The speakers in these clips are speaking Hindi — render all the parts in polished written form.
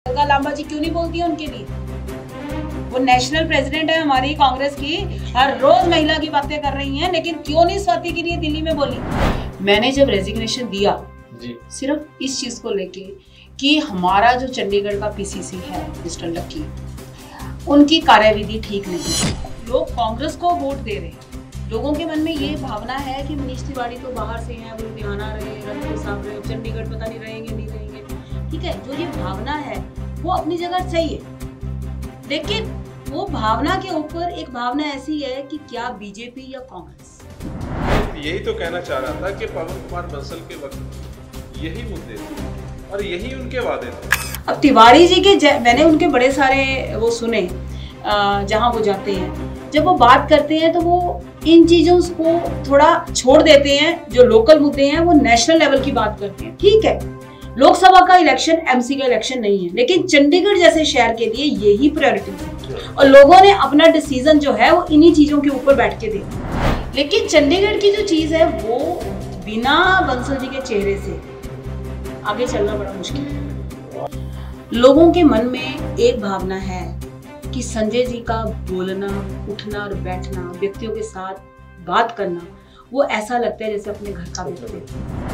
अलका लांबा जी क्यों नहीं बोलती है उनके लिए? वो नेशनल प्रेसिडेंट है हमारी कांग्रेस की, हर रोज महिला की बातें कर रही हैं, लेकिन क्यों नहीं स्वाति के लिए दिल्ली में बोली? मैंने जब रेजिग्नेशन दिया जी, सिर्फ इस चीज को लेके कि हमारा जो चंडीगढ़ का पीसीसी है मिस्टर लक्की, उनकी कार्यविधि ठीक नहीं। लोग कांग्रेस को वोट दे रहे हैं, लोगों के मन में ये भावना है कि मनीष तिवारी तो बाहर से हैं, वो लुधियाना रहे, रणधीर साहब रहे, चंडीगढ़ पता नहीं रहेंगे नहीं रहेंगे। ठीक है, जो ये भावना है वो अपनी जगह सही है, लेकिन वो भावना के ऊपर एक भावना ऐसी है कि क्या बीजेपी या कांग्रेस। यही तो कहना चाह रहा था कि पवन कुमार बंसल के वक्त यही मुद्दे थे और यही उनके वादे थे। अब तिवारी जी के मैंने उनके बड़े सारे वो सुने, जहां वो जाते हैं, जब वो बात करते हैं तो वो इन चीजों को थोड़ा छोड़ देते हैं, जो लोकल मुद्दे हैं वो नेशनल लेवल की बात करते हैं। ठीक है, लोकसभा का इलेक्शन एमसी का इलेक्शन नहीं है, लेकिन चंडीगढ़ जैसे शहर के लिए यही प्रायोरिटी है और लोगों ने अपना डिसीजन जो है वो इन्हीं चीजों के ऊपर बैठ के दिया। लेकिन चंडीगढ़ की जो चीज है वो बिना बंसल जी के चेहरे से आगे चलना बड़ा मुश्किल है। लोगों के मन में एक भावना है कि संजय जी का बोलना, उठना और बैठना, व्यक्तियों के साथ बात करना, वो ऐसा लगता है जैसे अपने घर का व्यक्ति।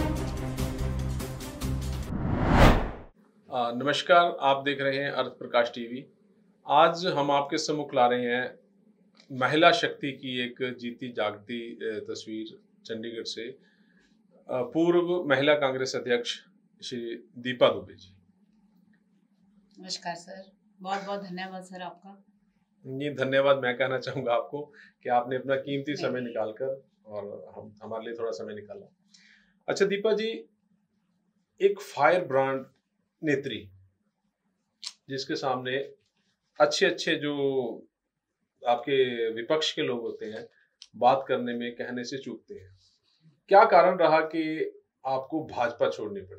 नमस्कार, आप देख रहे हैं अर्थ प्रकाश टीवी। आज हम आपके सम्मुख ला रहे हैं महिला शक्ति की एक जीती जागती तस्वीर चंडीगढ़ से। पूर्व महिला कांग्रेस अध्यक्ष श्री दीपा दुबे जी। नमस्कार सर, बहुत बहुत धन्यवाद सर आपका। ये धन्यवाद मैं कहना चाहूँगा आपको कि आपने अपना कीमती समय निकालकर और हमारे लिए थोड़ा समय निकाला। अच्छा दीपा जी, एक फायर ब्रांड नेत्री जिसके सामने अच्छे अच्छे जो आपके विपक्ष के लोग होते हैं बात करने में, कहने से चूकते हैं, क्या कारण रहा कि आपको भाजपा छोड़नी पड़ी?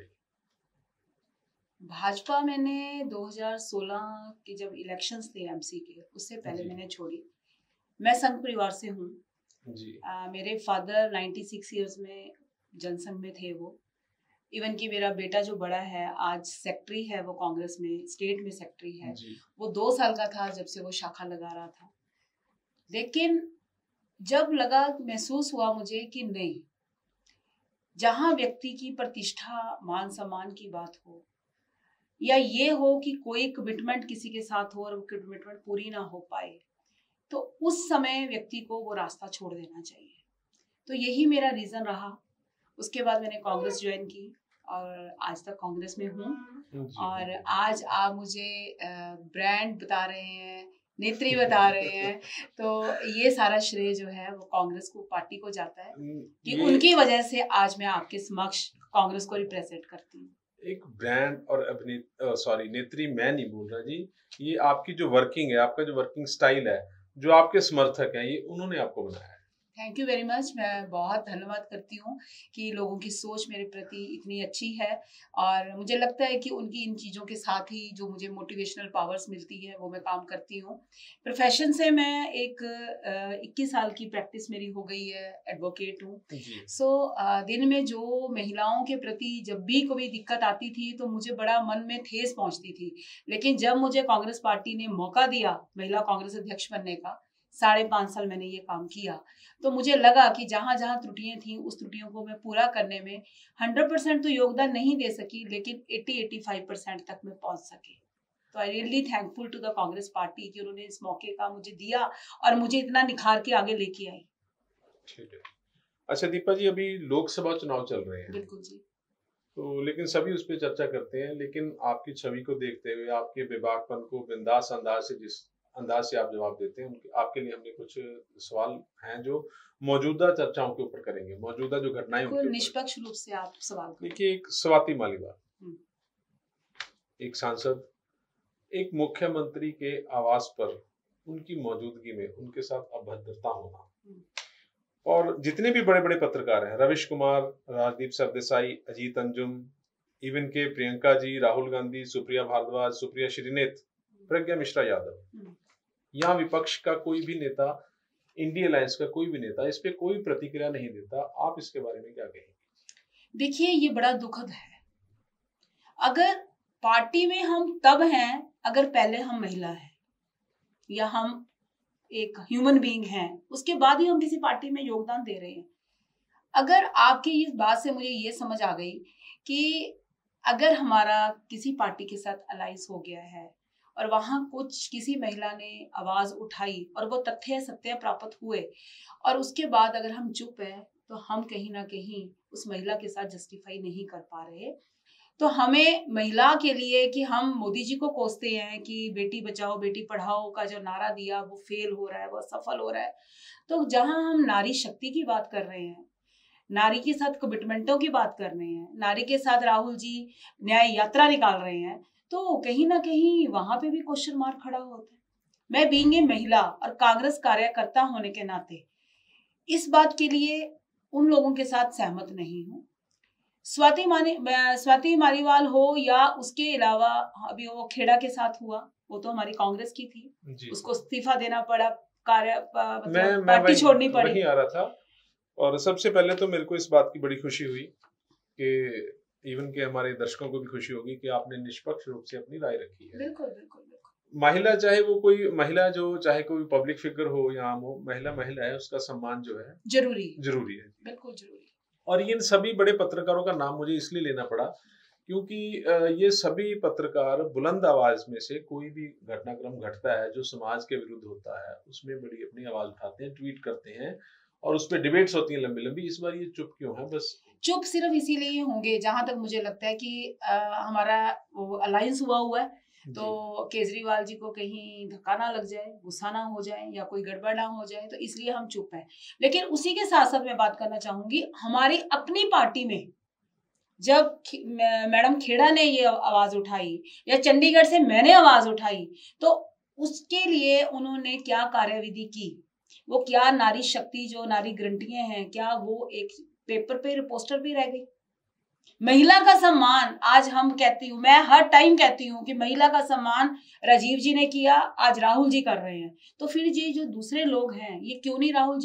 भाजपा मैंने 2016 के जब इलेक्शंस थे एमसी के, उससे पहले मैंने छोड़ी। मैं संघ परिवार से हूँ जी। मेरे फादर 96 इयर्स में जनसंघ में थे वो। इवन कि मेरा बेटा जो बड़ा है आज सेक्रेटरी है, वो कांग्रेस में स्टेट में सेक्रेटरी है। वो 2 साल का था जब से वो शाखा लगा रहा था। लेकिन जब लगा, महसूस हुआ मुझे कि नहीं, जहां व्यक्ति की प्रतिष्ठा, मान सम्मान की बात हो, या ये हो कि कोई कमिटमेंट किसी के साथ हो और वो कमिटमेंट पूरी ना हो पाए, तो उस समय व्यक्ति को वो रास्ता छोड़ देना चाहिए। तो यही मेरा रीजन रहा। उसके बाद मैंने कांग्रेस ज्वाइन की और आज तक कांग्रेस में हूँ। और आज आप मुझे ब्रांड बता रहे हैं, नेत्री बता रहे हैं, तो ये सारा श्रेय जो है वो कांग्रेस को, पार्टी को जाता है कि उनकी वजह से आज मैं आपके समक्ष कांग्रेस को रिप्रेजेंट करती हूँ। एक ब्रांड और नेत्री मैं नहीं बोल रहा जी, ये आपकी जो वर्किंग है, आपका जो वर्किंग स्टाइल है, जो आपके समर्थक हैं, ये उन्होंने आपको बनाया है। Thank you very much. मैं बहुत धन्यवाद करती हूँ कि लोगों की सोच मेरे प्रति इतनी अच्छी है और मुझे लगता है कि उनकी इन चीज़ों के साथ ही जो मुझे मोटिवेशनल पावर्स मिलती है वो मैं काम करती हूँ। प्रोफेशन से मैं एक 21 साल की प्रैक्टिस मेरी हो गई है, एडवोकेट हूँ। दिन में जो महिलाओं के प्रति जब भी कोई दिक्कत आती थी तो मुझे बड़ा मन में ठेस पहुँचती थी, लेकिन जब मुझे कांग्रेस पार्टी ने मौका दिया महिला कांग्रेस अध्यक्ष बनने का, 5.5 साल मैंने ये काम किया, तो मुझे लगा कि जहां जहां त्रुटियां थी उस त्रुटियों को मैं पूरा करने में 100% तो योगदान नहीं दे सकी, लेकिन 80-85% तक मैं पहुंच सके। तो I really thankful to the Congress party कि उन्होंने इस मौके का मुझे दिया और मुझे इतना निखार के आगे लेके आई। ठीक है। अच्छा दीपा जी, अभी लोकसभा चुनाव चल रहे हैं। बिल्कुल जी। तो लेकिन सभी उस पर चर्चा करते हैं, लेकिन आपकी छवि को देखते हुए, आपके विभागपन को बिंदास अंदाज से, जिस अंदाज से आप जवाब देते हैं, आपके लिए हमने कुछ सवाल हैं जो मौजूदा चर्चाओं के ऊपर करेंगे, मौजूदा जो घटनाएं उनके ऊपर। निष्पक्ष रूप से आप सवाल करें। देखिए, एक स्वाति मालीवाल, एक सांसद, एक मुख्यमंत्री के आवास पर उनकी मौजूदगी में उनके साथ अभद्रता होना, और जितने भी बड़े बड़े पत्रकार हैं, रविश कुमार, राजदीप सरदेसाई, अजीत अंजुम, इवन के प्रियंका जी, राहुल गांधी, सुप्रिया भारद्वाज, सुप्रिया श्रीनेत, प्रज्ञा मिश्रा यादव, यहाँ विपक्ष का कोई भी नेता, इंडिया अलायंस का कोई भी नेता इस पे कोई प्रतिक्रिया नहीं देता। आप इसके बारे में क्या कहेंगे? देखिए, ये बड़ा दुखद है। अगर पार्टी में हम तब हैं अगर पहले हम महिला हैं या हम एक ह्यूमन बीइंग हैं, उसके बाद ही हम किसी पार्टी में योगदान दे रहे हैं। अगर आपकी इस बात से मुझे ये समझ आ गई कि अगर हमारा किसी पार्टी के साथ अलाइंस हो गया है और वहां कुछ किसी महिला ने आवाज उठाई और वो तथ्य सत्य प्राप्त हुए और उसके बाद अगर हम चुप है तो हम कहीं ना कहीं उस महिला के साथ जस्टिफाई नहीं कर पा रहे। तो हमें महिला के लिए कि हम मोदी जी को कोसते हैं कि बेटी बचाओ बेटी पढ़ाओ का जो नारा दिया वो फेल हो रहा है, वो सफल हो रहा है। तो जहां हम नारी शक्ति की बात कर रहे हैं, नारी के साथ कमिटमेंटों की बात कर रहे हैं, नारी के साथ राहुल जी न्याय यात्रा निकाल रहे हैं, तो कहीं ना कहीं वहां पे भी क्वेश्चन मार्क खड़ा होता है। मैं बीइंग ए महिला और कांग्रेस कार्यकर्ता होने के नाते इस बात के लिए उन लोगों के साथ सहमत नहीं हूँ। स्वाति मालीवाल हो या उसके अलावा अभी वो खेड़ा के साथ हुआ, वो तो हमारी कांग्रेस की थी, उसको इस्तीफा देना पड़ा, पार्टी छोड़नी पड़ी। वही आ रहा था। और सबसे पहले तो मेरे को इस बात की बड़ी खुशी हुई कि इवन के हमारे दर्शकों को भी खुशी होगी कि आपने निष्पक्ष रूप से अपनी राय रखी है। बिल्कुल बिल्कुल बिल्कुल। महिला चाहे वो कोई महिला जो चाहे कोई पब्लिक फिगर हो या आम हो, महिला महिला है, उसका सम्मान जो है जरूरी है, बिल्कुल जरूरी। और इन सभी बड़े पत्रकारों का नाम मुझे इसलिए लेना पड़ा क्योंकि ये सभी पत्रकार बुलंद आवाज में से कोई भी घटनाक्रम घटता है जो समाज के विरुद्ध होता है उसमें बड़ी अपनी आवाज उठाते हैं, ट्वीट करते हैं और उस पर डिबेट्स होती हैं लंबी लंबी। इस बार ये चुप क्यों है? बस चुप सिर्फ इसीलिए होंगे जहां तक मुझे लगता है कि हमारा अलायंस हुआ है तो केजरीवाल जी को कहीं धक्का ना लग जाए, गुस्सा ना हो जाए या कोई गड़बड़ ना हो जाए, तो इसलिए हम चुप हैं। लेकिन उसी के साथ साथ मैं बात करना चाहूंगी, हमारी अपनी पार्टी में जब मैडम खेड़ा ने ये आवाज उठाई या चंडीगढ़ से मैंने आवाज उठाई तो उसके लिए उन्होंने क्या कार्यविधि की, वो क्या नारी शक्ति जो नारी ग्रंथियां हैं क्या वो एक पेपर पे पोस्टर पे रह गई? महिला का सम्मान आज हम कहती हूँ, मैं हर टाइम कहती हूँ कि महिला का सम्मान राजीव जी ने किया, आज राहुल जी कर रहे हैं। तो फिर ये जो दूसरे लोग हैं ये क्यों नहीं राहुल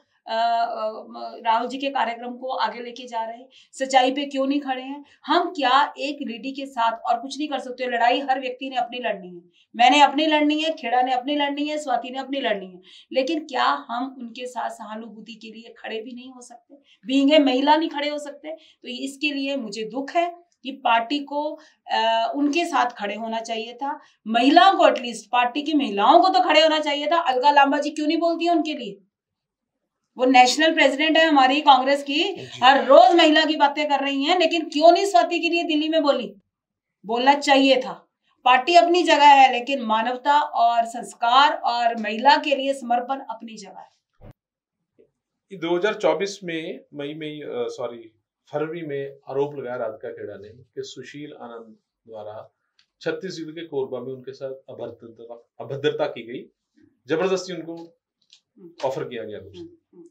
जी के कार्यक्रम को आगे लेके जा रहे हैं? सच्चाई पे क्यों नहीं खड़े हैं? हम क्या एक लेडी के साथ और कुछ नहीं कर सकते? लड़ाई हर व्यक्ति ने अपनी लड़नी है, मैंने अपनी लड़नी है, खेड़ा ने अपनी लड़नी है, स्वाति ने अपनी लड़नी है, लेकिन क्या हम उनके साथ सहानुभूति के लिए खड़े भी नहीं हो सकते? बीइंग ए महिला नहीं खड़े हो सकते? तो इसके लिए मुझे दुख है कि पार्टी को उनके साथ खड़े होना चाहिए था, महिलाओं को एटलीस्ट पार्टी की महिलाओं को तो खड़े होना चाहिए था। अलका लांबा जी क्यों नहीं बोलती है उनके लिए? वो नेशनल प्रेसिडेंट है हमारी कांग्रेस की, हर रोज महिला की बातें कर रही हैं, लेकिन क्यों नहीं स्वाति के लिए दिल्ली में बोली? बोलना चाहिए था। पार्टी अपनी जगह है लेकिन मानवता और संस्कार और महिला के लिए समर्पण अपनी जगह है। 2024 में फरवरी में आरोप लगाया राधिका खेड़ा ने कि सुशील आनंद द्वारा छत्तीसगढ़ के कोरबा में उनके साथ अभद्रता की गई, जबरदस्ती उनको ऑफर किया गया कुछ।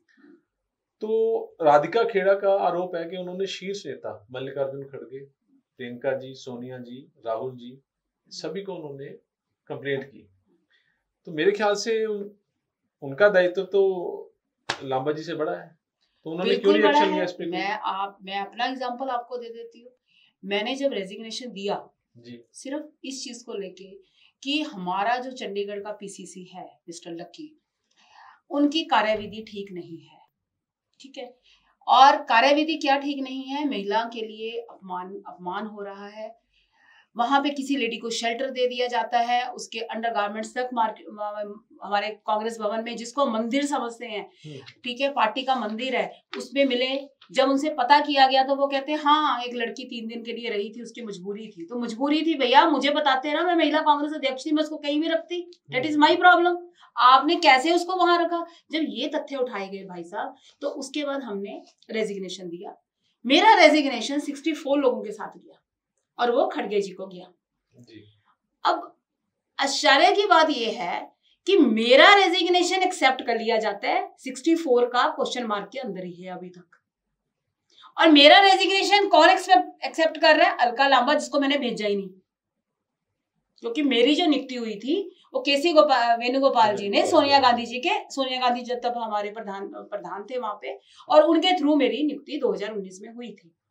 तो राधिका खेड़ा का आरोप है कि उन्होंने शीर्ष नेता मल्लिकार्जुन खड़गे, प्रियंका जी, सोनिया जी, राहुल जी, सभी को उन्होंने कंप्लेंट की। तो मेरे ख्याल से उनका दायित्व तो लांबा जी से बड़ा है, तो उन्होंने क्यों नहीं एक्शन लिया इस पे? मैं अपना एग्जांपल आपको दे देती हूँ। मैंने जब रेजिग्नेशन दिया जी सिर्फ इस चीज को लेके कि हमारा जो चंडीगढ़ का पीसीसी है मिस्टर लक्की, उनकी कार्यविधि ठीक नहीं है, ठीक है, और कार्यविधि क्या ठीक नहीं है? महिला के लिए अपमान हो रहा है। वहां पे किसी लेडी को शेल्टर दे दिया जाता है, उसके अंडरगारमेंट्स तक हमारे कांग्रेस भवन में जिसको मंदिर समझते हैं, ठीक है, पार्टी का मंदिर है, उसमें मिले। जब उनसे पता किया गया तो वो कहते हैं हाँ एक लड़की 3 दिन के लिए रही थी, उसकी मजबूरी थी। तो मजबूरी थी भैया, मुझे बताते ना, मैं महिला कांग्रेस अध्यक्ष थी, मैं उसको कहीं भी रखती, दैट इज माई प्रॉब्लम। आपने कैसे उसको वहां रखा? जब ये तथ्य उठाए गए भाई साहब, तो उसके बाद हमने रेजिग्नेशन दिया। मेरा रेजिग्नेशन 64 लोगों के साथ गया और वो खड़गे जी को गया जी। अब आश्चर्य की बात यह है कि मेरा रेजिग्नेशन एक्सेप्ट कर लिया जाता है 64 का क्वेश्चन मार्क के अंदर ही है अभी तक, और मेरा रेजिग्नेशन कौन एक्सेप्ट कर रहा है? अलका लांबा, जिसको मैंने भेजा ही नहीं, क्योंकि मेरी जो नियुक्ति हुई थी वो केसी वेणुगोपाल जी ने सोनिया गांधी जब तब हमारे प्रधान थे वहां पे, और उनके थ्रू मेरी नियुक्ति 2019 में हुई थी।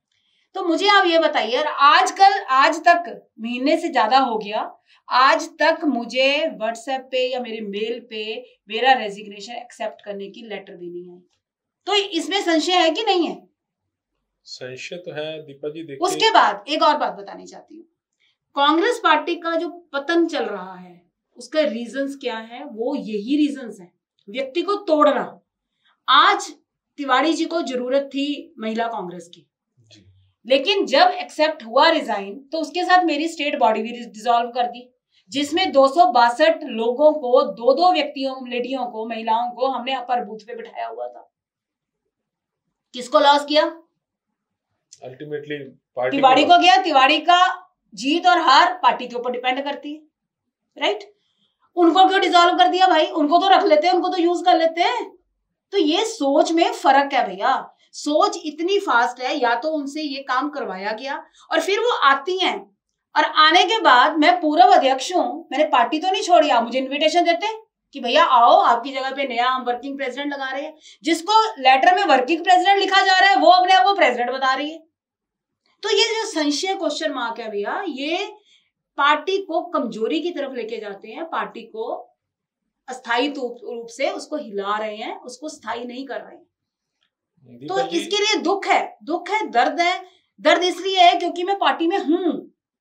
तो मुझे आप ये बताइए, आज तक महीने से ज्यादा हो गया, आज तक मुझे व्हाट्सएप पे या मेरे मेल पे मेरा रेजिग्नेशन एक्सेप्ट करने की लेटर भी नहीं आई। तो इसमें संशय है कि नहीं है? संशय तो है दीपा जी। देखिए, उसके बाद एक और बात बतानी चाहती हूँ, कांग्रेस पार्टी का जो पतन चल रहा है उसका रीजंस क्या है? वो यही रीजंस है, व्यक्ति को तोड़ना। आज तिवारी जी को जरूरत थी महिला कांग्रेस की, लेकिन जब एक्सेप्ट हुआ रिजाइन तो उसके साथ मेरी स्टेट बॉडी भी डिसॉल्व कर दी, जिसमें 262 लोगों को, दो व्यक्तियों, लेडियों को, महिलाओं को हमने अपर बूथ पे बिठाया हुआ था। किसको लॉस किया? अल्टीमेटली तिवारी को गया। तिवारी का जीत और हार पार्टी के ऊपर डिपेंड करती है, राइट? उनको क्यों डिसॉल्व कर दिया भाई? उनको तो रख लेते हैं, उनको तो यूज कर लेते हैं। तो ये सोच में फर्क है भैया, सोच इतनी फास्ट है। या तो उनसे ये काम करवाया गया और फिर वो आती हैं, और आने के बाद मैं पूर्व अध्यक्ष हूं, मैंने पार्टी तो नहीं छोड़ी, आप मुझे इन्विटेशन देते कि भैया आओ, आपकी जगह पे नया हम वर्किंग प्रेसिडेंट लगा रहे हैं। जिसको लेटर में वर्किंग प्रेसिडेंट लिखा जा रहा है वो अपने आप को प्रेसिडेंट बता रही है। तो ये जो संशय, क्वेश्चन मार्क है भैया, ये पार्टी को कमजोरी की तरफ लेके जाते हैं, पार्टी को अस्थायी रूप से उसको हिला रहे हैं, उसको स्थायी नहीं कर रहे हैं। तो इसके लिए दुख है, दर्द है। दर्द इसलिए है क्योंकि मैं पार्टी में हूं।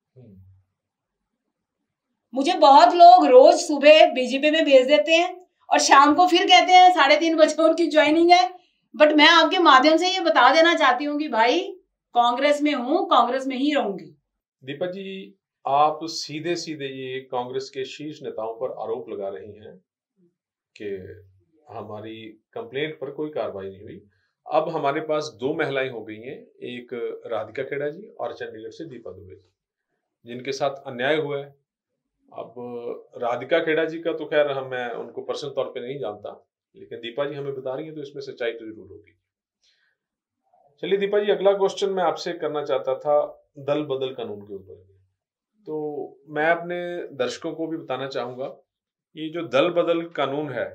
मुझे बहुत लोग रोज सुबह बीजेपी में भेज देते हैं और शाम को फिर कहते हैं 3:30 बजे उनकी ज्वाइनिंग है। बट मैं आपके माध्यम से ये बता देना चाहती हूँ कि भाई कांग्रेस में हूं, कांग्रेस में ही रहूंगी। दीपा जी, आप सीधे सीधे ये कांग्रेस के शीर्ष नेताओं पर आरोप लगा रही हैं कि हमारी कंप्लेंट पर कोई कार्रवाई नहीं हुई। अब हमारे पास 2 महिलाएं हो गई हैं, एक राधिका खेड़ा जी और चंडीगढ़ से दीपा दुबे जी, जिनके साथ अन्याय हुआ है। अब राधिका खेड़ा जी का तो खैर मैं उनको पर्सनल तौर पे नहीं जानता, लेकिन दीपा जी हमें बता रही हैं तो इसमें सच्चाई तो जरूर होगी। चलिए दीपा जी, अगला क्वेश्चन मैं आपसे करना चाहता था दल बदल कानून के ऊपर। तो मैं अपने दर्शकों को भी बताना चाहूंगा, ये जो दल बदल कानून है,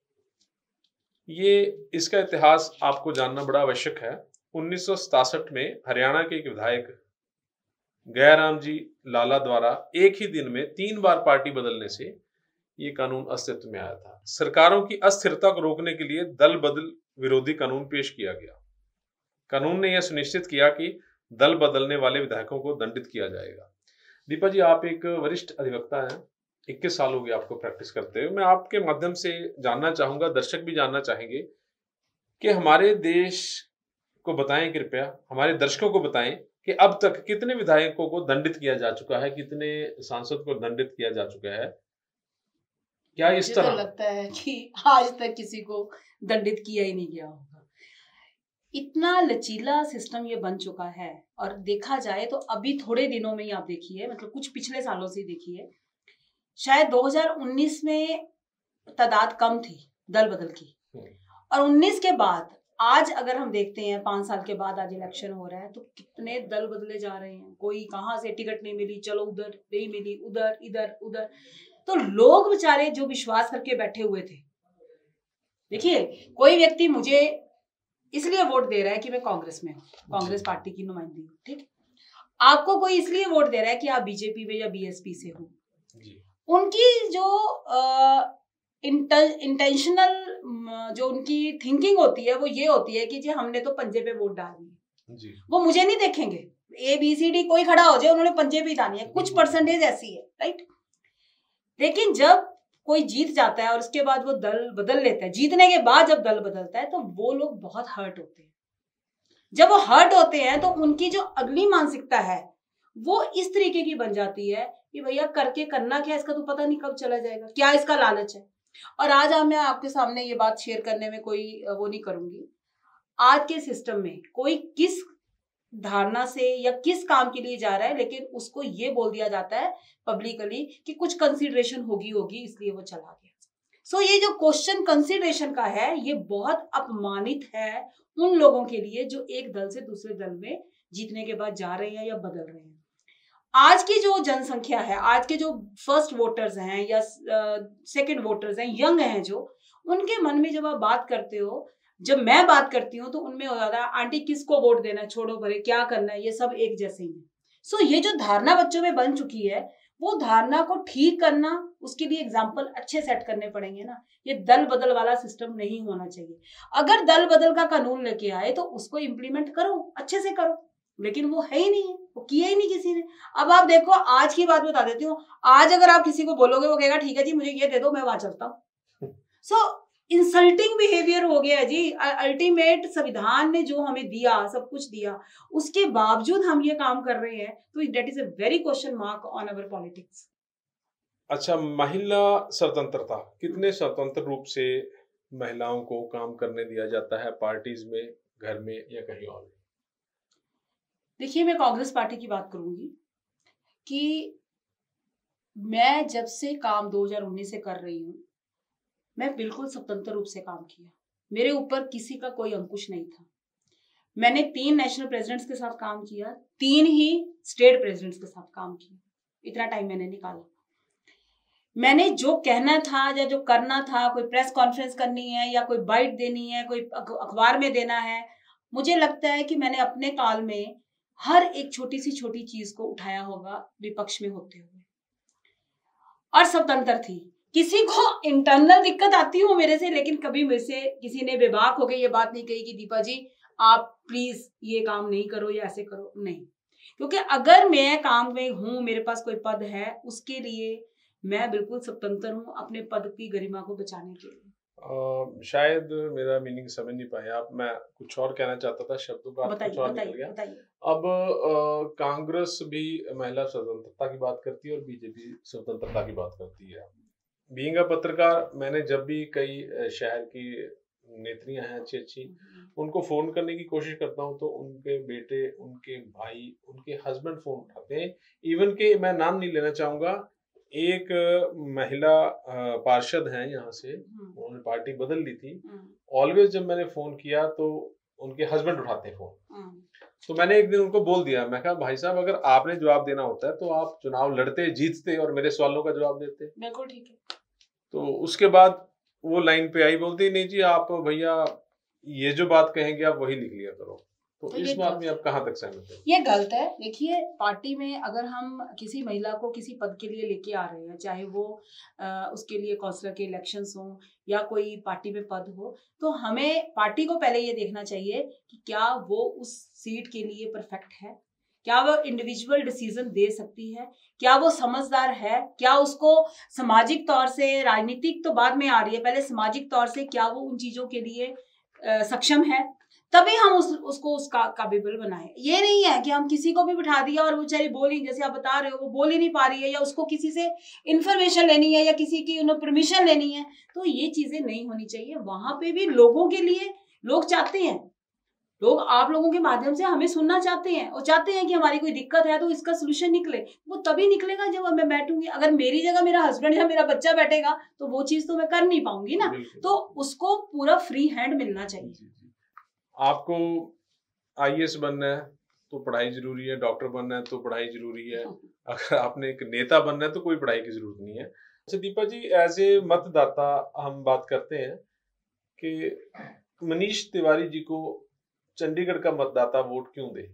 ये इसका इतिहास आपको जानना बड़ा आवश्यक है। 1967 में हरियाणा के एक विधायक गयाराम जी लाला द्वारा एक ही दिन में 3 बार पार्टी बदलने से ये कानून अस्तित्व में आया था। सरकारों की अस्थिरता को रोकने के लिए दल बदल विरोधी कानून पेश किया गया। कानून ने यह सुनिश्चित किया कि दल बदलने वाले विधायकों को दंडित किया जाएगा। दीपा जी, आप एक वरिष्ठ अधिवक्ता हैं, 21 साल हो गए आपको प्रैक्टिस करते हुए। मैं आपके माध्यम से जानना चाहूंगा, दर्शक भी जानना चाहेंगे कि हमारे देश को बताएं, कृपया हमारे दर्शकों को बताएं कि अब तक कितने विधायकों को दंडित किया जा चुका है, कितने सांसद को दंडित किया जा चुका है। क्या इस तरह लगता है कि आज तक किसी को दंडित किया ही नहीं गया होगा। इतना लचीला सिस्टम ये बन चुका है। और देखा जाए तो अभी थोड़े दिनों में ही आप देखिए, मतलब कुछ पिछले सालों से देखिए, शायद 2019 में तादाद कम थी दल बदल की, और 19 के बाद आज अगर हम देखते हैं 5 साल के बाद आज इलेक्शन हो रहा है तो कितने दल बदले जा रहे हैं। कोई कहाँ से टिकट नहीं मिली, चलो उधर नहीं मिली, उधर, इधर, उधर। तो लोग बेचारे जो विश्वास करके बैठे हुए थे, देखिए कोई व्यक्ति मुझे इसलिए वोट दे रहा है कि मैं कांग्रेस में हूँ, कांग्रेस पार्टी की नुमाइंदी हूँ, ठीक। आपको कोई इसलिए वोट दे रहा है कि आप बीजेपी में या बीएसपी से हो। उनकी जो इंटेंशनल जो उनकी थिंकिंग होती है वो ये होती है कि जी हमने तो पंजे पे वोट डालनी है, वो मुझे नहीं देखेंगे, ABCD कोई खड़ा हो जाए, उन्होंने पंजे पे डालनी है, कुछ परसेंटेज ऐसी है, राइट। लेकिन जब कोई जीत जाता है और उसके बाद वो दल बदल लेता है, जीतने के बाद जब दल बदलता है तो वो लोग बहुत हर्ट होते हैं। जब वो हर्ट होते हैं तो उनकी जो अगली मानसिकता है वो इस तरीके की बन जाती है कि भैया करके करना क्या, इसका तो पता नहीं कब चला जाएगा, क्या इसका लालच है। और आज मैं आपके सामने ये बात शेयर करने में कोई वो नहीं करूंगी। आज के सिस्टम में कोई किस धारणा से या किस काम के लिए जा रहा है, लेकिन उसको ये बोल दिया जाता है पब्लिकली कि कुछ कंसीडरेशन होगी इसलिए वो चला गया। सो ये जो क्वेश्चन कंसीडरेशन का है ये बहुत अपमानित है उन लोगों के लिए जो एक दल से दूसरे दल में जीतने के बाद जा रहे हैं या बदल रहे हैं। आज की जो जनसंख्या है, आज के जो फर्स्ट वोटर्स हैं या सेकंड वोटर्स हैं, यंग हैं जो, उनके मन में जब आप बात करते हो, जब मैं बात करती हूँ तो उनमें हो जाता है आंटी किसको वोट देना है, छोड़ो भरे क्या करना है, ये सब एक जैसे ही है। सो ये जो धारणा बच्चों में बन चुकी है, वो धारणा को ठीक करना, उसके लिए एग्जाम्पल अच्छे सेट करने पड़ेंगे ना। ये दल बदल वाला सिस्टम नहीं होना चाहिए। अगर दल बदल का कानून लेके आए तो उसको इम्प्लीमेंट करो, अच्छे से करो, लेकिन वो है ही नहीं है, वो किया ही नहीं किसी ने। अब आप देखो, आज की बात बता देती हूँ, आज अगर आप किसी को बोलोगे वो कहेगा ठीक है जी मुझे ये दे दो, मैं वहां चलता हूँ। सो इंसल्टिंग बिहेवियर हो गया है जी। अल्टीमेट संविधान ने जो हमें दिया, सब कुछ दिया, उसके बावजूद हम ये काम कर रहे हैं, तो that is a very question mark on our politics. अच्छा, महिला स्वतंत्रता, कितने स्वतंत्र रूप से महिलाओं को काम करने दिया जाता है पार्टीज में, घर में या कहीं और? देखिए, मैं कांग्रेस पार्टी की बात करूंगी कि मैं जब से काम 2019 से कर रही हूँ, मैं बिल्कुल स्वतंत्र रूप से काम किया। मेरे ऊपर किसी का कोई अंकुश नहीं था। मैंने 3 नेशनल प्रेसिडेंट्स के साथ काम किया, 3 ही स्टेट प्रेसिडेंट्स के साथ काम किया। इतना टाइम मैंने निकाला। मैंने जो कहना था या जो करना था, कोई प्रेस कॉन्फ्रेंस करनी है या कोई बाइट देनी है, कोई अखबार में देना है, मुझे लगता है कि मैंने अपने काल में हर एक छोटी सी छोटी चीज को उठाया होगा विपक्ष में होते हुए, और स्वतंत्र थी। किसी को इंटरनल दिक्कत आती हो मेरे से, लेकिन कभी मेरे से किसी ने बेबाक होकर ये बात नहीं कही कि दीपा जी आप प्लीज ये काम नहीं करो या ऐसे करो, नहीं। क्योंकि अगर मैं काम में हूं, मेरे पास कोई पद है, उसके लिए मैं बिल्कुल स्वतंत्र हूं अपने पद की गरिमा को बचाने के लिए। शायद मेरा मीनिंग समझ नहीं पाए आप। मैं कुछ और कहना चाहता था, शब्दों का कुछ और निकल गया। अब कांग्रेस भी महिला स्वतंत्रता की बात करती है और बीजेपी स्वतंत्रता की बात करती है। बीइंग अ पत्रकार, मैंने जब भी कई शहर की नेत्रियां हैं अच्छी अच्छी, उनको फोन करने की कोशिश करता हूं तो उनके बेटे, उनके भाई, उनके हस्बैंड फोन उठाते हैं। इवन के मैं नाम नहीं लेना चाहूंगा, एक महिला पार्षद हैं यहाँ से, उन्होंने पार्टी बदल ली थी। ऑलवेज जब मैंने फोन किया तो उनके हस्बैंड उठाते हैं फोन। तो मैंने एक दिन उनको बोल दिया, मैं कहा भाई साहब अगर आपने जवाब देना होता है तो आप चुनाव लड़ते, जीतते और मेरे सवालों का जवाब देते। बिल्कुल ठीक है। तो उसके बाद वो लाइन पे आई, बोलती नहीं जी आप भैया ये जो बात कहेंगे आप वही लिख लिया करो। तो इस बात में आप कहाँ तक सहमत हैं? ये गलत है। देखिए, पार्टी में अगर हम किसी महिला को किसी पद के लिए लेके आ रहे हैं, चाहे वो उसके लिए काउंसलर के इलेक्शंस हो या कोई पार्टी में पद हो, तो हमें पार्टी को पहले ये देखना चाहिए कि क्या वो उस सीट के लिए परफेक्ट है, क्या वो इंडिविजुअल डिसीजन दे सकती है, क्या वो समझदार है, क्या उसको सामाजिक तौर से, राजनीतिक तो बाद में आ रही है, पहले सामाजिक तौर से क्या वो उन चीजों के लिए सक्षम है, तभी हम उसको उसका काबिल बनाए। ये नहीं है कि हम किसी को भी बिठा दिया और वो बेचारी बोल ही, जैसे आप बता रहे हो, वो बोल ही नहीं पा रही है या उसको किसी से इन्फॉर्मेशन लेनी है या किसी की परमिशन लेनी है, तो ये चीजें नहीं होनी चाहिए। वहां पे भी लोगों के लिए लोग चाहते हैं, लोग आप लोगों के माध्यम से हमें सुनना चाहते हैं और चाहते हैं कि हमारी कोई दिक्कत है तो इसका सोल्यूशन निकले। वो तभी निकलेगा जब मैं बैठूंगी। अगर मेरी जगह मेरा हस्बैंड या मेरा बच्चा बैठेगा तो वो चीज तो मैं कर नहीं पाऊंगी ना। तो उसको पूरा फ्री हैंड मिलना चाहिए। आपको आईएएस बनना है तो पढ़ाई जरूरी है, डॉक्टर बनना है तो पढ़ाई जरूरी है, अगर आपने एक नेता बनना है तो कोई पढ़ाई की जरूरत नहीं है। अच्छा दीपा जी, एज ए मतदाता हम बात करते हैं कि मनीष तिवारी जी को चंडीगढ़ का मतदाता वोट क्यों दे?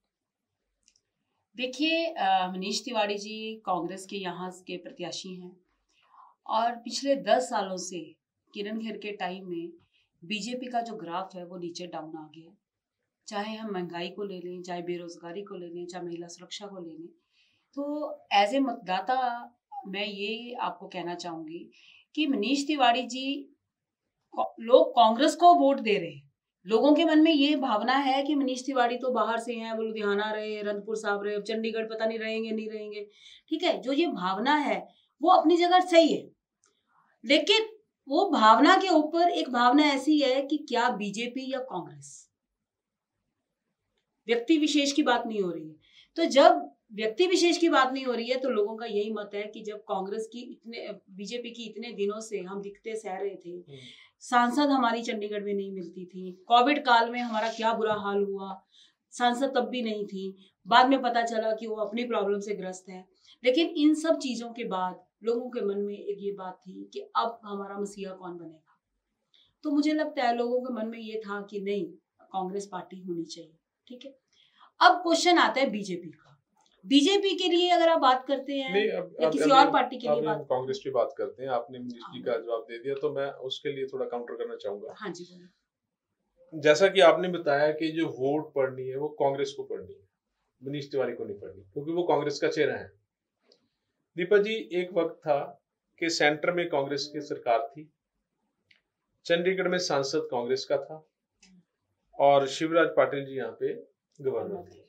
देखिए, मनीष तिवारी जी कांग्रेस के यहाँ के प्रत्याशी हैं और पिछले 10 सालों से किरण खेर के टाइम में बीजेपी का जो ग्राफ है वो नीचे डाउन आ गया। चाहे हम महंगाई को ले लें, चाहे बेरोजगारी को ले लें, चाहे महिला सुरक्षा को ले लें, तो एज ए मतदाता मैं ये आपको कहना चाहूंगी कि मनीष तिवारी जी, लोग कांग्रेस को वोट दे रहे हैं, लोगों के मन में ये भावना है कि मनीष तिवारी तो बाहर से हैं, वो लुधियाना रहे, रंगपुर साहब रहे, चंडीगढ़ पता नहीं रहेंगे नहीं रहेंगे। ठीक है, जो ये भावना है वो अपनी जगह सही है, लेकिन वो भावना के ऊपर एक भावना ऐसी है कि क्या बीजेपी या कांग्रेस, व्यक्ति विशेष की बात नहीं हो रही है। तो जब व्यक्ति विशेष की बात नहीं हो रही है तो लोगों का यही मत है कि जब कांग्रेस की बीजेपी की इतने दिनों से हम दिखते सह रहे थे, सांसद हमारी चंडीगढ़ में नहीं मिलती थी, कोविड काल में हमारा क्या बुरा हाल हुआ, सांसद तब भी नहीं थी, बाद में पता चला कि वो अपनी प्रॉब्लम से ग्रस्त है। लेकिन इन सब चीजों के बाद लोगों के मन में एक ये बात थी कि अब हमारा मसीहा कौन बनेगा। तो मुझे लगता है लोगों के मन में ये था कि नहीं, कांग्रेस पार्टी होनी चाहिए। ठीक है, अब क्वेश्चन आता है बीजेपी का। बीजेपी के लिए अगर आप बात करते हैं या किसी और पार्टी के लिए बात, कांग्रेस की बात करते हैं। आपने मनीष जी का जवाब दे दिया, तो मैं उसके लिए थोड़ा काउंटर करना चाहूंगा। हाँ जी बोलिए। जैसा कि आपने बताया कि जो वोट पड़नी है वो कांग्रेस को पड़नी है, मनीष तिवारी को नहीं पड़नी, क्योंकि वो कांग्रेस का चेहरा है। दीपा जी, एक वक्त था कि सेंटर में कांग्रेस की सरकार थी, चंडीगढ़ में सांसद कांग्रेस का था और शिवराज पाटिल जी यहाँ पे गवर्नर थे।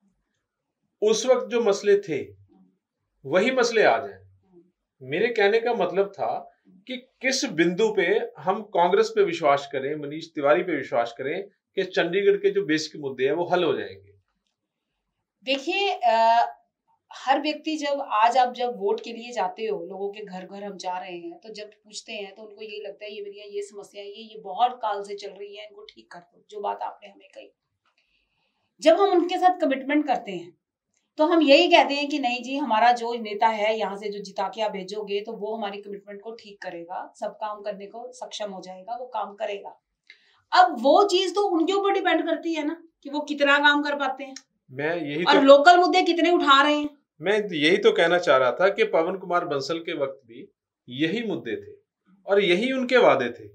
उस वक्त जो मसले थे वही मसले आज हैं। मेरे कहने का मतलब था कि किस बिंदु पे हम कांग्रेस पे विश्वास करें, मनीष तिवारी पे विश्वास करें कि चंडीगढ़ के जो बेसिक मुद्दे हैं वो हल हो जाएंगे। देखिए, हर व्यक्ति आज आप जब वोट के लिए जाते हो, लोगों के घर घर हम जा रहे हैं, तो जब पूछते हैं तो उनको यही लगता है ये मेरी ये समस्या है, ये बहुत काल से चल रही है, इनको ठीक कर दो। जो बात आपने हमें कही, जब हम उनके साथ कमिटमेंट करते हैं तो हम यही कहते हैं कि नहीं जी, हमारा जो नेता है यहाँ से जो जिता के आप भेजोगे तो वो हमारी कमिटमेंट को ठीक करेगा, सब काम करने को सक्षम हो जाएगा, वो काम करेगा। अब वो चीज तो उनके ऊपर डिपेंड करती है ना कि वो कितना काम कर पाते हैं, मैं यही और लोकल मुद्दे कितने उठा रहे हैं। मैं यही तो कहना चाह रहा था कि पवन कुमार बंसल के वक्त भी यही मुद्दे थे और यही उनके वादे थे।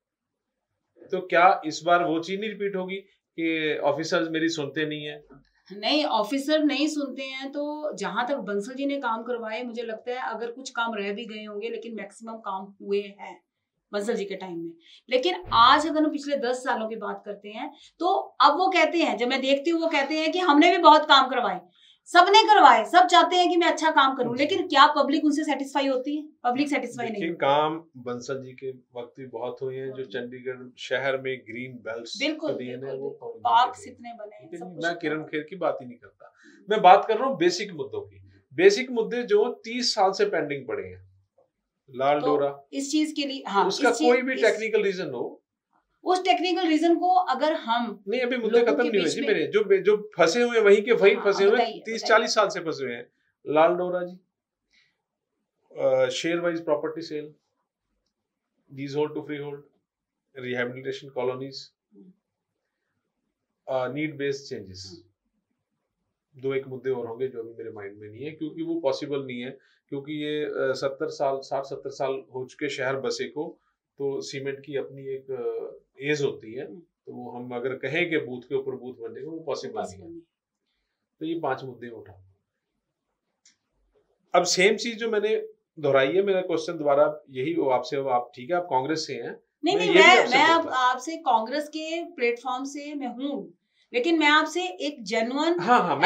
तो क्या इस बार वो चीज नहीं रिपीट होगी कि ऑफिसर्स मेरी सुनते नहीं है? नहीं, ऑफिसर नहीं सुनते हैं तो जहां तक बंसल जी ने काम करवाए, मुझे लगता है अगर कुछ काम रह भी गए होंगे लेकिन मैक्सिमम काम हुए हैं बंसल जी के टाइम में। लेकिन आज अगर हम पिछले 10 सालों की बात करते हैं तो अब वो कहते हैं, जब मैं देखती हूँ वो कहते हैं कि हमने भी बहुत काम करवाए। सबने करवाए, सब चाहते हैं कि मैं अच्छा काम करूं, लेकिन क्या पब्लिक उनसे सेटिस्फाई होती है? पब्लिक सेटिस्फाई नहीं होती। काम बंसल जी के वक्त भी बहुत हुए हैं। जो चंडीगढ़ शहर में ग्रीन बेल्ट्स दिए हैं, वो पार्क कितने बने। मैं किरण खेर की बात ही नहीं करता, मैं बात कर रहा हूँ बेसिक मुद्दों की। बेसिक मुद्दे जो 30 साल से पेंडिंग पड़े हैं, लाल डोरा, इस चीज के लिए, हाँ, उसका कोई भी टेक्निकल रीजन हो, उस टेक्निकल रीजन को अगर हम नहीं, अभी मुद्दे खत्म नहीं हुए जी मेरे। जो फंसे हुए वहीं के वहीं फंसे हुए, 30-40 साल से फंसे हुए हैं। Lal Dora ji, share wise property sale, lease hold to free hold, rehabilitation colonies, need based changes. 2-1 मुद्दे और होंगे जो अभी मेरे माइंड में नहीं है, क्योंकि वो पॉसिबल नहीं है, क्योंकि ये 60-70 साल हो चुके शहर बसे को, तो सीमेंट की अपनी एक एज होती है, तो वो हम अगर कहें कि बूथ के ऊपर बूथ बनेगा, वो पॉसिबल नहीं है। तो ये 5 मुद्दे उठा। अब सेम चीज जो मैंने दोहराई है, मेरा क्वेश्चन दोबारा यही हो आपसे, आप ठीक है, आप कांग्रेस से हैं। नहीं, मैं आपसे कांग्रेस के प्लेटफॉर्म से मैं हूँ, लेकिन मैं आपसे एक जेन्युइन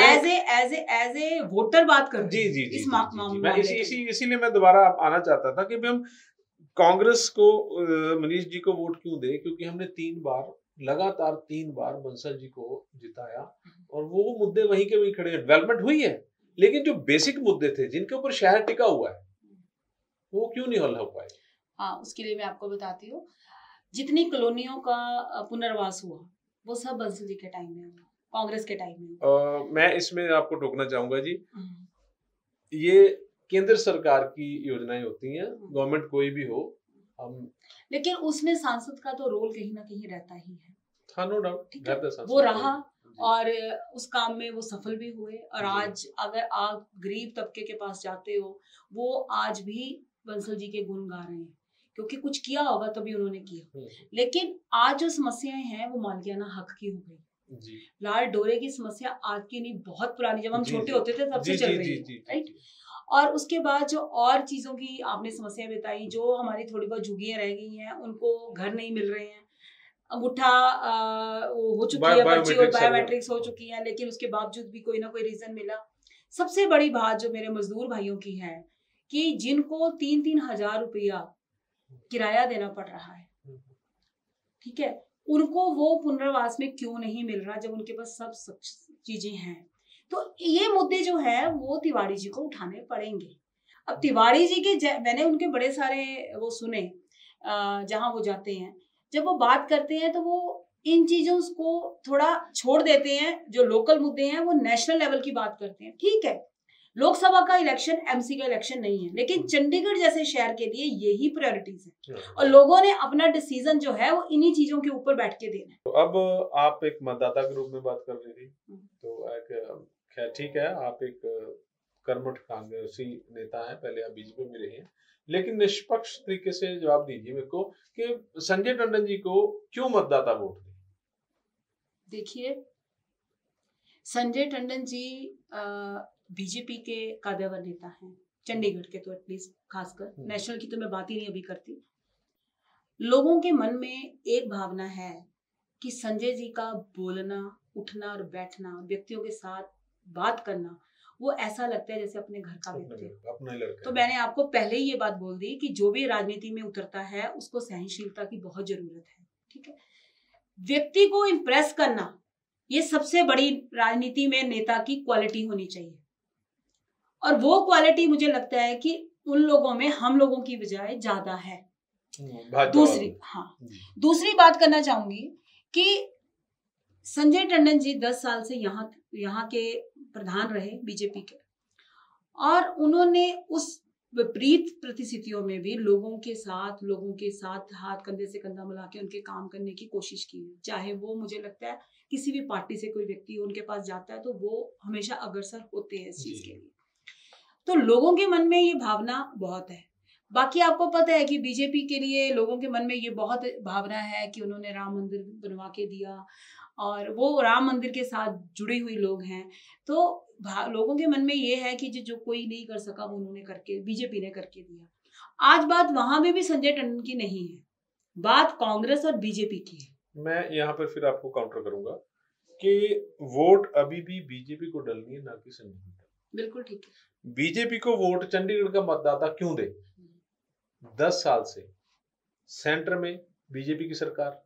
एज ए वोटर बात कर रही हूँ इस मामले में। इसीलिए मैं दोबारा आना चाहता था कि हम कांग्रेस को, मनीष जी को वोट क्यों दे, क्योंकि हमने लगातार 3 बार बंसल जी को जिताया और वो मुद्दे वहीं के वहीं खड़े हैं। डेवलपमेंट हुई है, लेकिन जो बेसिक मुद्दे थे जिनके ऊपर शहर टिका हुआ है, वो क्यों नहीं हल हो पाए? हाँ, उसके लिए मैं आपको बताती हूँ, जितनी कॉलोनियों का पुनर्वास हुआ वो सब बंसल जी के टाइम में हुआ, कांग्रेस के टाइम में। मैं इसमें आपको टोकना चाहूंगा जी, ये केंद्र सरकार की योजनाएं होती हैं, गवर्नमेंट कोई भी हो, लेकिन उसमें सांसद का तो रोल कहीं ना कहीं रहता ही है। हाँ, नो डाउट, वो रहा और उस काम में वो सफल भी हुए। और आज अगर आप गरीब तबके के पास जाते हो, वो आज भी बंसल जी के गुण गा रहे हैं, क्योंकि कुछ किया होगा तभी उन्होंने किया। लेकिन आज जो समस्याएं हैं वो मालिकाना हक की हो गई। लाल डोरे की समस्या आज की नहीं, बहुत पुरानी, जब हम छोटे होते थे तब से चल रही है, राइट। और उसके बाद जो और चीजों की आपने समस्या बताई, जो हमारी थोड़ी बहुत झुग्गियां रह गई हैं, उनको घर नहीं मिल रहे हैं, अंगूठा हो चुकी है पर्ची और बायोमेट्रिक्स हो चुकी है, लेकिन उसके बावजूद भी कोई ना कोई रीजन मिला। सबसे बड़ी बात जो मेरे मजदूर भाइयों की है कि जिनको 3-3 हजार रुपया किराया देना पड़ रहा है, ठीक है, उनको वो पुनर्वास में क्यों नहीं मिल रहा जब उनके पास सब चीजें हैं। तो ये मुद्दे जो है वो तिवारी जी को उठाने पड़ेंगे। अब तिवारी जी के मैंने उनके बड़े सारे वो सुने, जहां वो जाते हैं, जब वो बात करते हैं तो वो इन चीजों को थोड़ा छोड़ देते हैं, जो लोकल मुद्दे हैं वो नेशनल लेवल की बात करते हैं। ठीक है, लोकसभा का इलेक्शन एमसी का इलेक्शन नहीं है, लेकिन चंडीगढ़ जैसे शहर के लिए यही प्रायोरिटीज है और लोगों ने अपना डिसीजन जो है वो इन्हीं चीजों के ऊपर बैठ के देना है। तो अब आप एक मतदाता के रूप में बात कर रही थी, तो खैर ठीक है, आप एक कर्मठ कांग्रेसी नेता हैं, पहले आप बीजेपी में रहे हैं, लेकिन निष्पक्ष तरीके से जवाब दीजिए मेरे को कि संजय टंडन जी को क्यों मतदाता वोट दें? देखिए, संजय टंडन जी बीजेपी के कद्दावर नेता हैं, चंडीगढ़ के तो एटलीस्ट, खासकर नेशनल की तो मैं बात ही नहीं अभी करती। लोगों के मन में एक भावना है कि संजय जी का बोलना, उठना और बैठना, व्यक्तियों के साथ बात करना, वो ऐसा लगता है जैसे अपने घर का व्यक्ति, अपना लड़का। तो मैंने आपको पहले ही ये बात बोल दी कि जो भी राजनीति में उतरता है उसको सहनशीलता की बहुत जरूरत है, ठीक है। व्यक्ति को इम्प्रेस करना, ये सबसे बड़ी राजनीति में नेता की क्वालिटी होनी चाहिए, और वो क्वालिटी मुझे लगता है कि उन लोगों में हम लोगों की बजाय ज्यादा है। दूसरी बात करना चाहूंगी कि संजय टंडन जी 10 साल से यहाँ के प्रधान रहे बीजेपी के, और उन्होंने उस विपरीत परिस्थितियों में भी लोगों के साथ हाथ कंधे से कंधा मिला के उनके काम करने की कोशिश की है। चाहे वो, मुझे लगता है किसी भी पार्टी से कोई व्यक्ति उनके पास जाता है तो वो हमेशा अग्रसर होते हैं इस चीज के लिए। तो लोगों के मन में ये भावना बहुत है। बाकी आपको पता है कि बीजेपी के लिए लोगों के मन में ये बहुत भावना है कि उन्होंने राम मंदिर बनवा के दिया, और वो राम मंदिर के साथ जुड़ी हुई लोग हैं, तो लोगों के मन में ये है कि जो कोई नहीं कर सका वो उन्होंने करके, बीजेपी ने करके दिया। आज बात वहां में भी संजय टंडन की नहीं है, बात कांग्रेस और बीजेपी की है। मैं यहाँ पर फिर आपको काउंटर करूंगा कि वोट अभी भी बीजेपी को डलनी है, ना कि संजय टंडन। बिल्कुल ठीक है। बीजेपी को वोट चंडीगढ़ का मतदाता क्यों दे? 10 साल से सेंटर में बीजेपी की सरकार,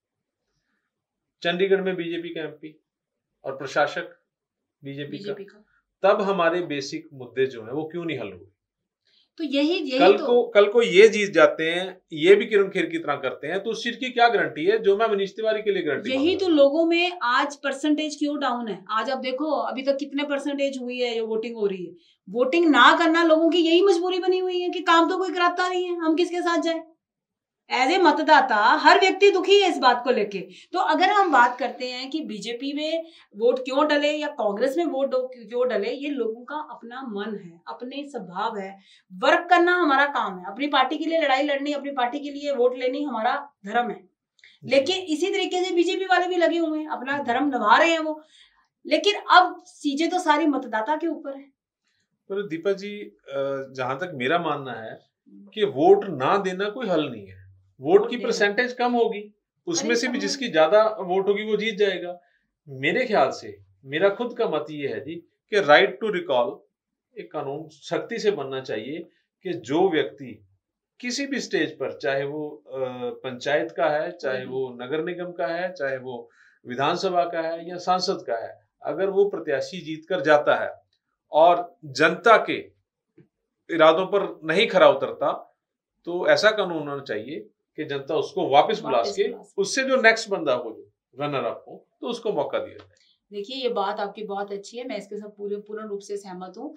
चंडीगढ़ में बीजेपी का एमपी और प्रशासक बीजेपी का, तब हमारे बेसिक मुद्दे जो हैं वो क्यों नहीं हल हुए? तो यही कल को ये जीत जाते हैं, ये भी किरण खेर की तरह करते हैं, तो उस चीज की क्या गारंटी है जो मैं मनीष तिवारी के लिए गारंटी? यही तो लोगों में आज परसेंटेज क्यों डाउन है। आज आप देखो अभी तक कितने परसेंटेज हुई है जो वोटिंग हो रही है। वोटिंग ना करना लोगों की यही मजबूरी बनी हुई है कि काम तो कोई कराता नहीं है, हम किसके साथ जाए। एज ए मतदाता हर व्यक्ति दुखी है इस बात को लेके। तो अगर हम बात करते हैं कि बीजेपी में वोट क्यों डले या कांग्रेस में वोट क्यों डले, ये लोगों का अपना मन है, अपने स्वभाव है। वर्क करना हमारा काम है, अपनी पार्टी के लिए लड़ाई लड़नी, अपनी पार्टी के लिए वोट लेनी हमारा धर्म है। लेकिन इसी तरीके से बीजेपी वाले भी लगे हुए हैं, अपना धर्म निभा रहे हैं वो। लेकिन अब चीजें तो सारी मतदाता के ऊपर है। पर दीपा जी, जहां तक मेरा मानना है कि वोट ना देना कोई हल नहीं है। वोट की परसेंटेज कम होगी, उसमें से भी जिसकी ज्यादा वोट होगी वो जीत जाएगा। मेरे ख्याल से, मेरा खुद का मत ये है जी कि राइट टू रिकॉल एक कानून सख्ती से बनना चाहिए कि जो व्यक्ति किसी भी स्टेज पर, चाहे वो पंचायत का है, चाहे वो नगर निगम का है, चाहे वो विधानसभा का है या सांसद का है, अगर वो प्रत्याशी जीत कर जाता है और जनता के इरादों पर नहीं खरा उतरता, तो ऐसा कानून होना चाहिए कि जनता उसको वापस बुला के उससे जो नेक्स्ट बंदा हो, जो रनर अप हो, तो उसको मौका दिया जाए। देखिए, ये बात आपकी बहुत अच्छी है, मैं इसके साथ पूर्ण रूप से सहमत हूँ।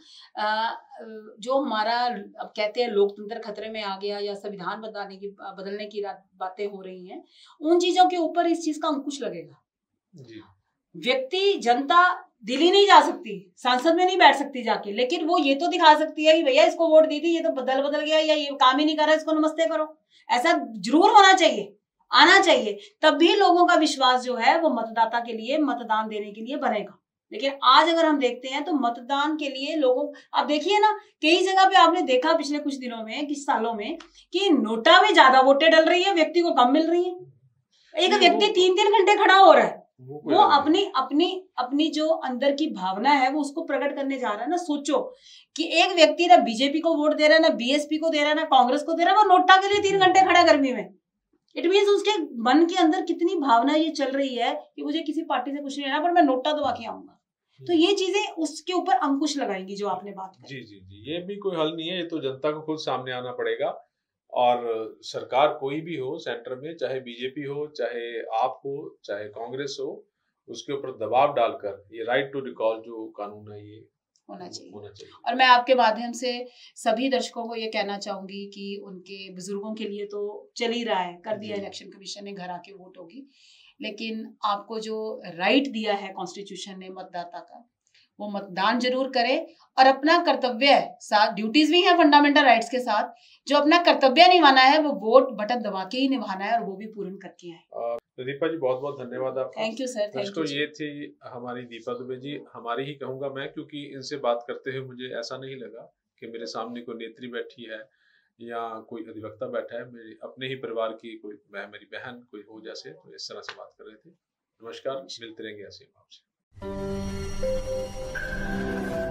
जो हमारा अब कहते हैं लोकतंत्र खतरे में आ गया या संविधान बदलने की बातें हो रही हैं, उन चीजों के ऊपर इस चीज का अंकुश लगेगा जी। व्यक्ति, जनता दिल्ली नहीं जा सकती, सांसद में नहीं बैठ सकती जाके, लेकिन वो ये तो दिखा सकती है कि भैया इसको वोट दी थी, ये तो बदल गया या ये काम ही नहीं कर रहा, इसको नमस्ते करो। ऐसा जरूर होना चाहिए, आना चाहिए, तब भी लोगों का विश्वास जो है वो मतदाता के लिए, मतदान देने के लिए बनेगा। लेकिन आज अगर हम देखते हैं तो मतदान के लिए लोगों, आप देखिए ना, कई जगह पे आपने देखा पिछले कुछ दिनों में, कुछ सालों में, कि नोटा में ज्यादा वोटें डल रही है, व्यक्ति को कम मिल रही है। एक व्यक्ति 3-3 घंटे खड़ा हो रहा है, वो अपनी जो अंदर की भावना है वो उसको प्रकट करने जा रहा है ना। सोचो कि एक व्यक्ति ना बीजेपी को वोट दे रहा है, ना बीएसपी को दे रहा है, ना कांग्रेस को दे रहा है, वो नोटा के लिए 3 घंटे खड़ा गर्मी में। इट मीन्स उसके मन के अंदर कितनी भावना ये चल रही है कि मुझे किसी पार्टी से कुछ नहीं लेना, पर मैं नोटा दबा के आऊंगा। तो ये चीजें उसके ऊपर अंकुश लगाएंगी जो आपने बात की। जी जी जी, ये भी कोई हल नहीं है, ये तो जनता को खुद सामने आना पड़ेगा। और सरकार कोई भी हो सेंटर में, चाहे बीजेपी हो, चाहे आप हो, चाहे कांग्रेस हो, उसके ऊपर दबाव डालकर ये राइट टू रिकॉल जो कानून है ये होना चाहिए। और मैं आपके माध्यम से सभी दर्शकों को ये कहना चाहूंगी कि उनके बुजुर्गों के लिए तो चल ही रहा है, कर दिया इलेक्शन कमीशन ने, घर आके वोट होगी, लेकिन आपको जो राइट दिया है कॉन्स्टिट्यूशन ने मतदाता का, वो मतदान जरूर करें और अपना कर्तव्य, साथ ड्यूटीज भी हैं फंडामेंटल राइट्स के साथ, जो अपना कर्तव्य निभाना है वो वोट बटन दबा के ही निभाना है और वो भी पूर्ण करके आए। दीपा जी बहुत बहुत धन्यवाद आपका। Thank you sir, thank you. ये थी हमारी दीपा दुबे जी, हमारी ही कहूंगा मैं, क्योंकि इनसे बात करते हुए मुझे ऐसा नहीं लगा कि मेरे सामने कोई नेत्री बैठी है या कोई अधिवक्ता बैठा है, मेरे अपने ही परिवार की कोई मेरी बहन कोई हो जैसे, तो इस तरह से बात कर रहे थे। नमस्कार, मिलते रहेंगे ऐसे आपसे।